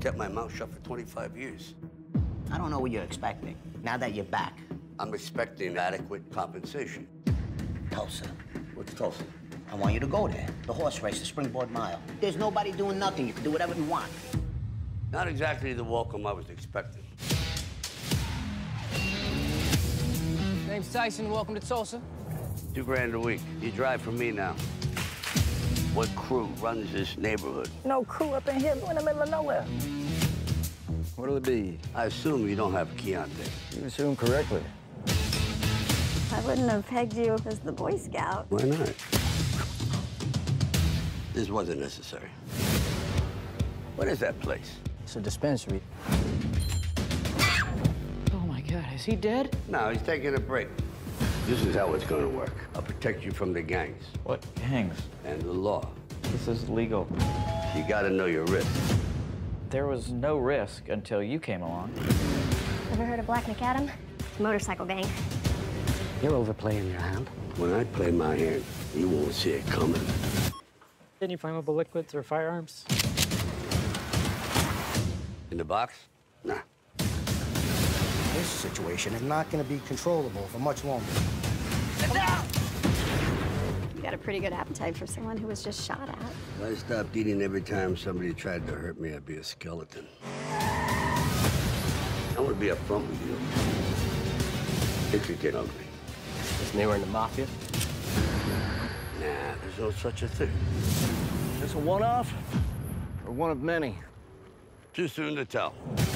kept my mouth shut for 25 years. I don't know what you're expecting, now that you're back. I'm expecting adequate compensation. Tulsa, What's Tulsa? I want you to go there. The horse race, the Springboard Mile. There's nobody doing nothing. You can do whatever you want. Not exactly the welcome I was expecting. Name's Tyson. Welcome to Tulsa. $2 grand a week. You drive for me now. What crew runs this neighborhood? No crew up in here, in the middle of nowhere. What'll it be? I assume you don't have Chianti. You assume correctly. I wouldn't have pegged you as the Boy Scout. Why not? This wasn't necessary. What is that place? It's a dispensary. Oh, my God. Is he dead? No, he's taking a break. This is how it's gonna work. I'll protect you from the gangs What gangs? and the law. This is legal. You gotta know your risk. There was no risk until you came along. Ever heard of Black McAdam? Motorcycle gang. You're overplaying your hand. When I play my hand, you won't see it coming. Any flammable liquids or firearms? In the box? Nah. This situation is not going to be controllable for much longer. You got a pretty good appetite for someone who was just shot at. If I stopped eating every time somebody tried to hurt me, I'd be a skeleton. I want to be upfront with you. It could get ugly. Is Newer in the mafia? Nah, there's no such a thing. Is this a one-off or one of many? Too soon to tell.